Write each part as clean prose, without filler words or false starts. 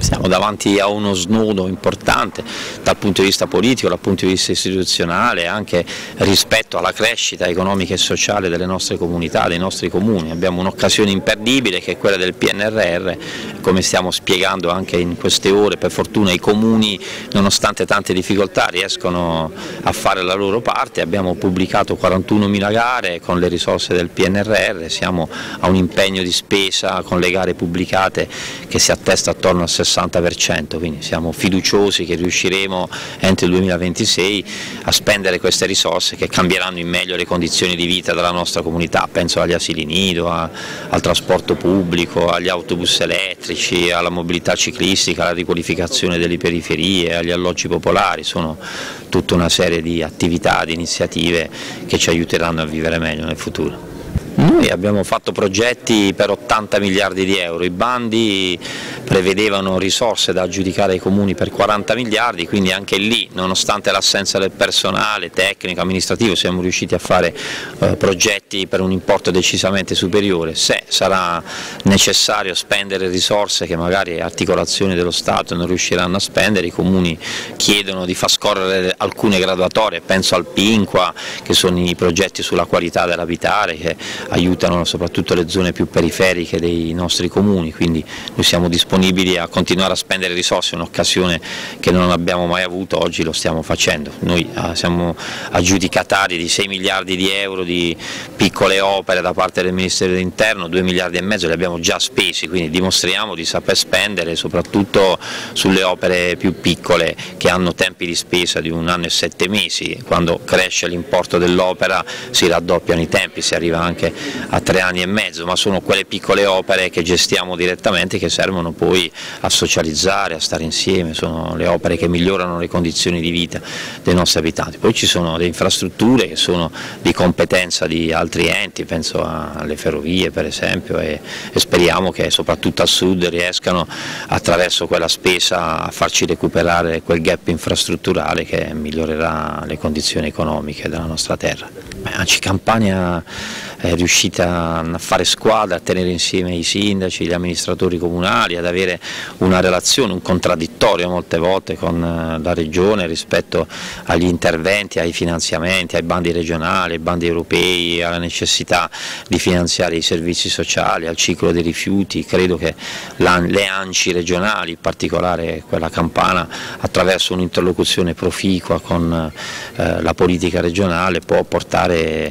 Siamo davanti a uno snodo importante dal punto di vista politico, dal punto di vista istituzionale, anche rispetto alla crescita economica e sociale delle nostre comunità, dei nostri comuni. Abbiamo un'occasione imperdibile che è quella del PNRR, come stiamo spiegando anche in queste ore. Per fortuna i comuni, nonostante tante difficoltà, riescono a fare la loro parte. Abbiamo pubblicato 41.000 gare con le risorse del PNRR, siamo a un impegno di spesa con le gare pubblicate che si attesta attorno al 60%, quindi siamo fiduciosi che riusciremo entro il 2026 a spendere queste risorse che cambieranno in meglio le condizioni di vita della nostra comunità. Penso agli asili nido, al trasporto pubblico, agli autobus elettrici, alla mobilità ciclistica, alla riqualificazione delle periferie, agli alloggi popolari. Sono tutta una serie di attività, di iniziative che ci aiuteranno a vivere meglio nel futuro. Noi abbiamo fatto progetti per 80 miliardi di euro, i bandi prevedevano risorse da aggiudicare ai comuni per 40 miliardi, quindi anche lì, nonostante l'assenza del personale tecnico, amministrativo, siamo riusciti a fare progetti per un importo decisamente superiore. Se sarà necessario spendere risorse che magari articolazioni dello Stato non riusciranno a spendere, i comuni chiedono di far scorrere alcune graduatorie, penso al PINQUA, che sono i progetti sulla qualità dell'abitare, che aiutano soprattutto le zone più periferiche dei nostri comuni, quindi noi siamo disponibili a continuare a spendere risorse, un'occasione che non abbiamo mai avuto, oggi lo stiamo facendo. Noi siamo aggiudicatari di 6 miliardi di euro di piccole opere da parte del Ministero dell'Interno, 2 miliardi e mezzo li abbiamo già spesi, quindi dimostriamo di saper spendere soprattutto sulle opere più piccole che hanno tempi di spesa di 1 anno e 7 mesi, quando cresce l'importo dell'opera si raddoppiano i tempi, si arriva anche a 3 anni e mezzo, ma sono quelle piccole opere che gestiamo direttamente che servono poi a socializzare, a stare insieme, sono le opere che migliorano le condizioni di vita dei nostri abitanti. Poi ci sono le infrastrutture che sono di competenza di altri enti, penso alle ferrovie per esempio, e speriamo che soprattutto al sud riescano attraverso quella spesa a farci recuperare quel gap infrastrutturale che migliorerà le condizioni economiche della nostra terra. ANCI Campania è riuscita a fare squadra, a tenere insieme i sindaci, gli amministratori comunali, ad avere una relazione, un contraddittorio molte volte con la Regione rispetto agli interventi, ai finanziamenti, ai bandi regionali, ai bandi europei, alla necessità di finanziare i servizi sociali, al ciclo dei rifiuti. Credo che le ANCI regionali, in particolare quella campana, attraverso un'interlocuzione proficua con la politica regionale può portare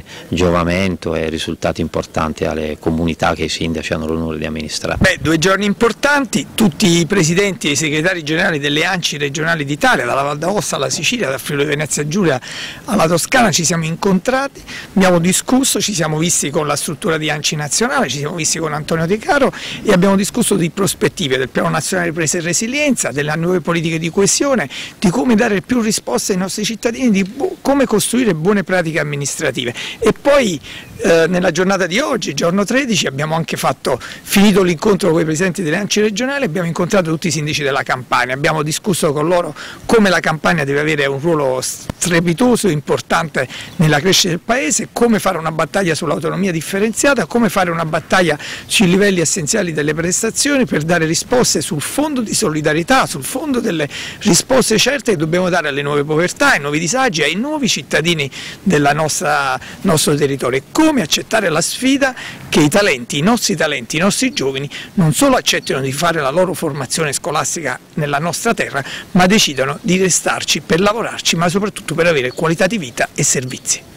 giovamento e risultati importanti alle comunità che i sindaci hanno l'onore di amministrare. 2 giorni importanti, tutti i presidenti e i segretari generali delle ANCI regionali d'Italia, dalla Val d'Aosta alla Sicilia, dal Friuli Venezia Giulia alla Toscana, ci siamo incontrati, abbiamo discusso, ci siamo visti con la struttura di ANCI nazionale, ci siamo visti con Antonio De Caro e abbiamo discusso di prospettive del Piano Nazionale di Ripresa e Resilienza, delle nuove politiche di coesione, di come dare più risposte ai nostri cittadini, di come costruire buone pratiche amministrative. E poi nella giornata di oggi, giorno 13, abbiamo anche finito l'incontro con i presidenti delle ANCI regionali, abbiamo incontrato tutti i sindaci della Campania, abbiamo discusso con loro come la Campania deve avere un ruolo strepitoso e importante nella crescita del paese, come fare una battaglia sull'autonomia differenziata, come fare una battaglia sui livelli essenziali delle prestazioni per dare risposte sul fondo di solidarietà, sul fondo delle risposte certe che dobbiamo dare alle nuove povertà, ai nuovi disagi, ai nuovi cittadini del nostro territorio, e come accettare la sfida che i nostri giovani non solo accettino di fare la loro formazione scolastica nella nostra terra, ma decidano di restarci per lavorarci, ma soprattutto per avere qualità di vita e servizi.